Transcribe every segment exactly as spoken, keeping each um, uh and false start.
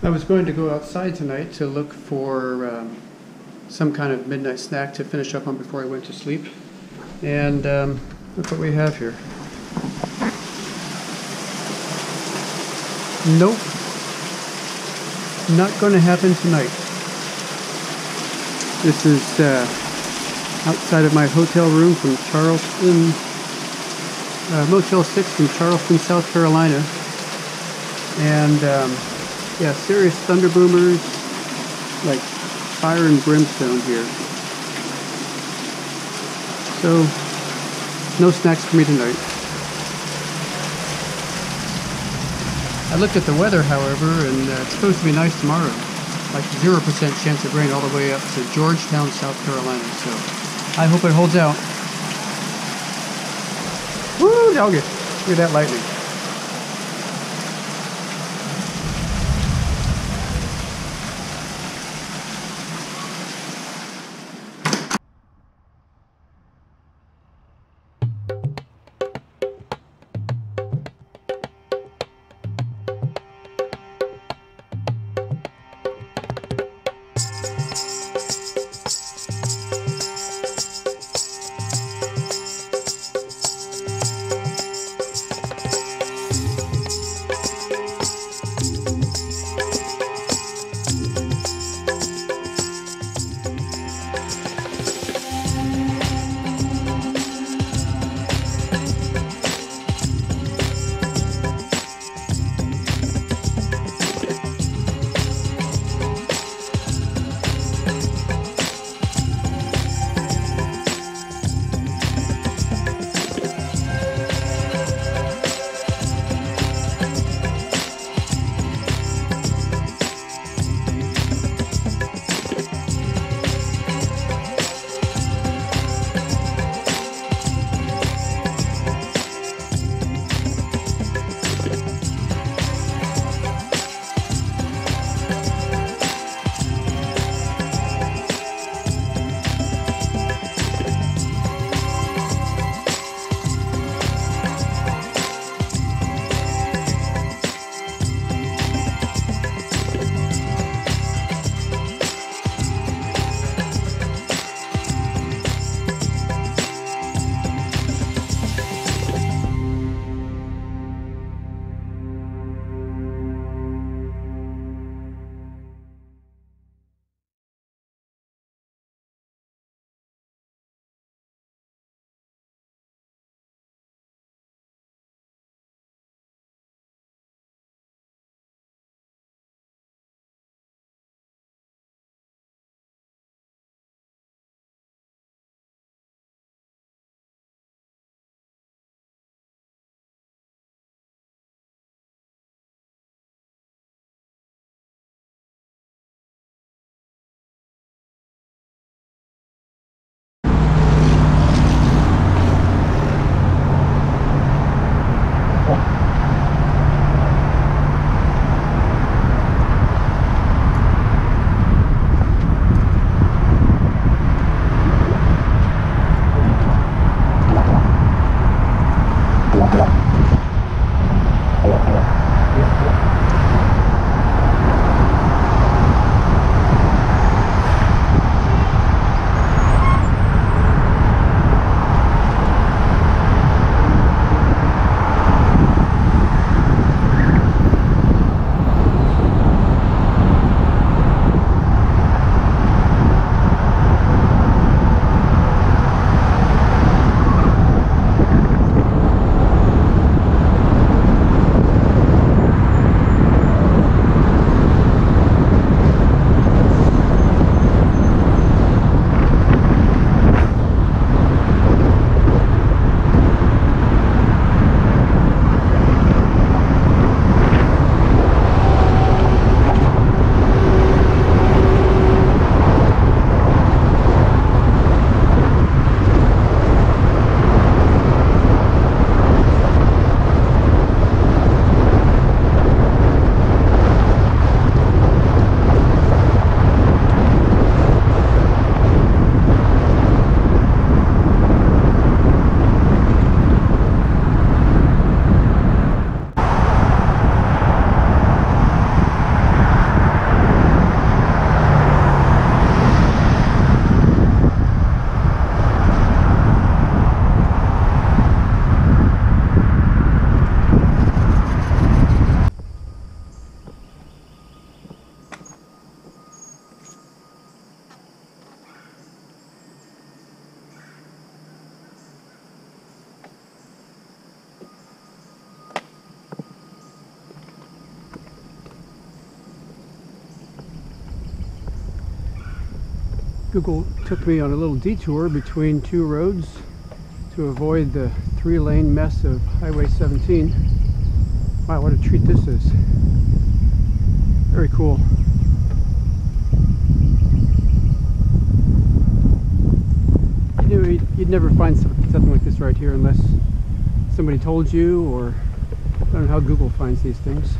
I was going to go outside tonight to look for um, some kind of midnight snack to finish up on before I went to sleep. And um, look what we have here. Nope. Not going to happen tonight. This is uh, outside of my hotel room from Charleston, uh, Motel six from Charleston, South Carolina. And um, yeah, serious thunder boomers, like fire and brimstone here. So, no snacks for me tonight. I looked at the weather, however, and uh, it's supposed to be nice tomorrow. Like zero percent chance of rain all the way up to Georgetown, South Carolina. So, I hope it holds out. Woo, doggy. Look at that lightning. Google took me on a little detour between two roads to avoid the three-lane mess of Highway seventeen. Wow, what a treat this is. Very cool. You know, you'd never find something like this right here unless somebody told you, or I don't know how Google finds these things.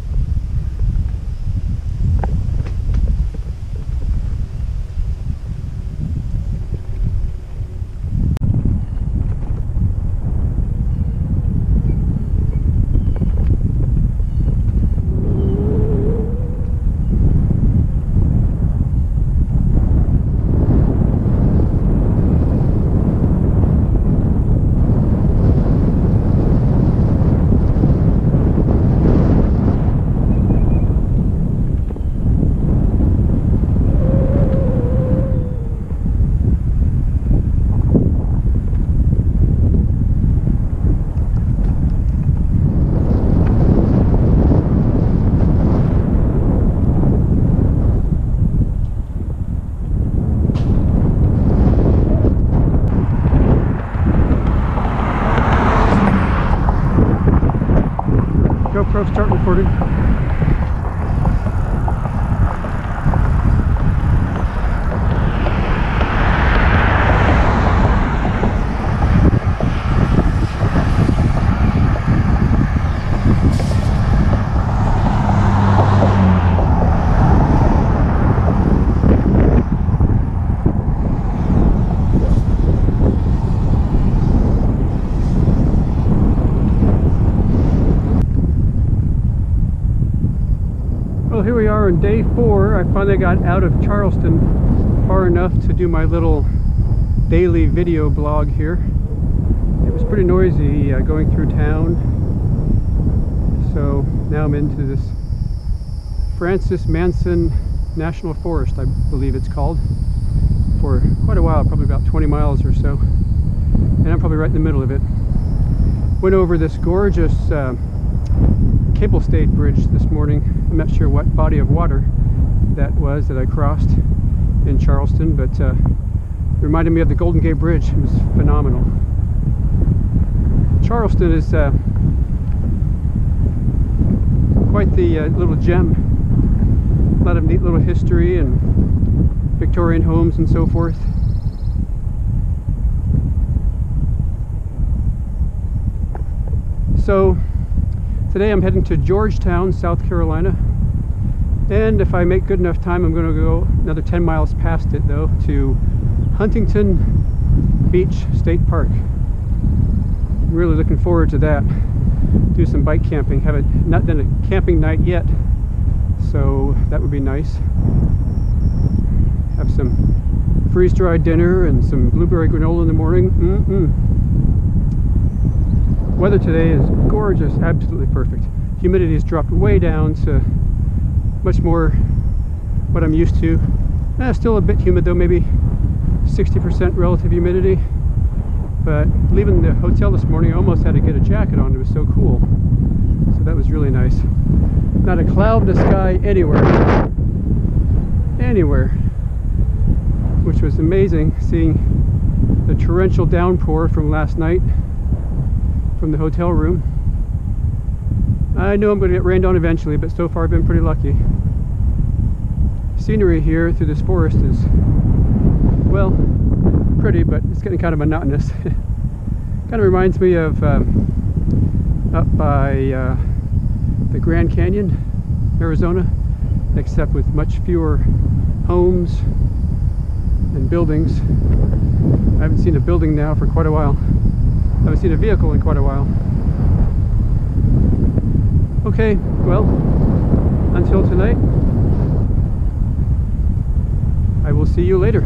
GoPro, start recording. Well, here we are on day four. I finally got out of Charleston far enough to do my little daily video blog here. It was pretty noisy uh, going through town, so now I'm into this Francis Manson National Forest, I believe it's called, for quite a while, probably about twenty miles or so, and I'm probably right in the middle of it. Went over this gorgeous uh, cable stayed bridge this morning. I'm not sure what body of water that was that I crossed in Charleston, but uh, it reminded me of the Golden Gate Bridge. It was phenomenal. Charleston is uh, quite the uh, little gem. A lot of neat little history and Victorian homes and so forth. So today I'm heading to Georgetown, South Carolina, and if I make good enough time I'm going to go another ten miles past it though to Huntington Beach State Park. I'm really looking forward to that. Do some bike camping. Haven't not done a camping night yet, so that would be nice. Have some freeze-dried dinner and some blueberry granola in the morning. Mm-mm. Weather today is gorgeous, absolutely perfect. Humidity has dropped way down to much more what I'm used to. Eh, still a bit humid though, maybe sixty percent relative humidity. But leaving the hotel this morning, I almost had to get a jacket on. It was so cool. So that was really nice. Not a cloud in the sky anywhere. Anywhere. Which was amazing, seeing the torrential downpour from last night from the hotel room. I know I'm going to get rained on eventually, but so far I've been pretty lucky. Scenery here through this forest is, well, pretty, but it's getting kind of monotonous. Kind of reminds me of um, up by uh, the Grand Canyon, Arizona, except with much fewer homes and buildings. I haven't seen a building now for quite a while. I haven't seen a vehicle in quite a while. Okay, well, until tonight, I will see you later.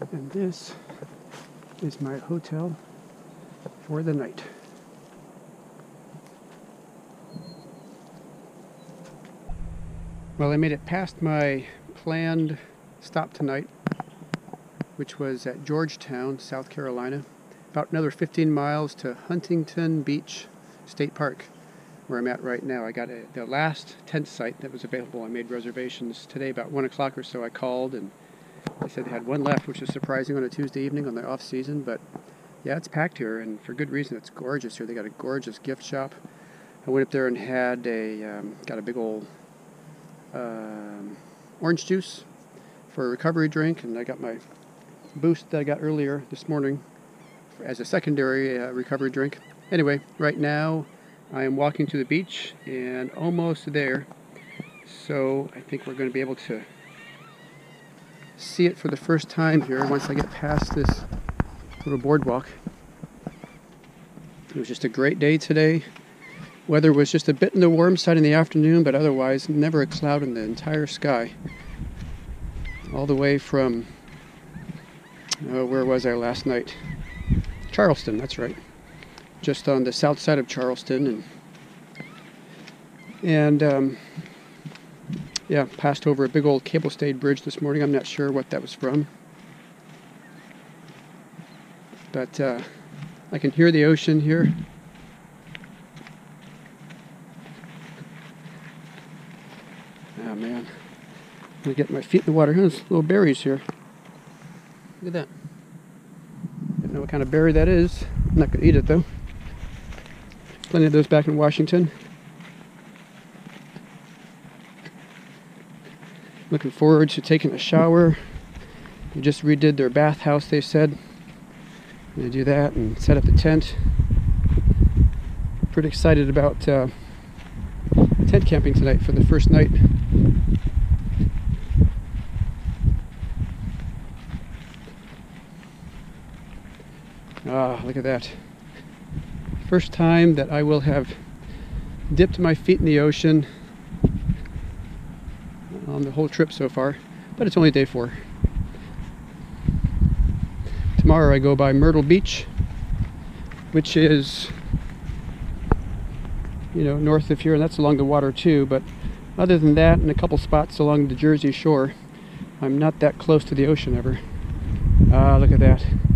And this is my hotel for the night. Well, I made it past my planned stop tonight, which was at Georgetown, South Carolina. About another fifteen miles to Huntington Beach State Park, where I'm at right now. I got a, the last tent site that was available. I made reservations today about one o'clock or so. I called and they said they had one left, which is surprising on a Tuesday evening on the off season. But yeah, it's packed here, and for good reason. It's gorgeous here. They got a gorgeous gift shop. I went up there and had a um, got a big old um, orange juice for a recovery drink, and I got my Boost that I got earlier this morning as a secondary uh, recovery drink. Anyway, right now I am walking to the beach and almost there, so I think we're going to be able to see it for the first time here once I get past this little boardwalk. It was just a great day today. Weather was just a bit on the warm side in the afternoon, but otherwise never a cloud in the entire sky. All the way from, oh, where was I last night? Charleston, that's right. Just on the south side of Charleston, and and um, yeah, passed over a big old cable-stayed bridge this morning. I'm not sure what that was from, but uh, I can hear the ocean here. Oh man, I'm gonna get my feet in the water. There's little berries here. Look at that. Don't know what kind of berry that is. I'm not gonna eat it though. Plenty of those back in Washington. Looking forward to taking a shower. They just redid their bathhouse, they said. I'm gonna do that and set up the tent. Pretty excited about uh, tent camping tonight for the first night. Ah, look at that. First time that I will have dipped my feet in the ocean on the whole trip so far, but it's only day four. Tomorrow I go by Myrtle Beach, which is, you know, north of here, and that's along the water too, but other than that, and a couple spots along the Jersey Shore, I'm not that close to the ocean ever. Ah, look at that.